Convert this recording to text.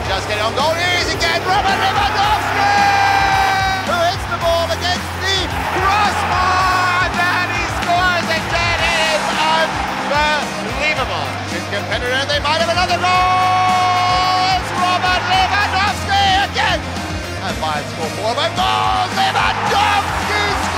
Bayern just getting on goal. Here he is again, Robert Lewandowski! Who hits the ball against the crossbar, and then he scores again. It is unbelievable. His competitor, they might have another goal. It's Robert Lewandowski again. And Bayern score 4 more goals. Lewandowski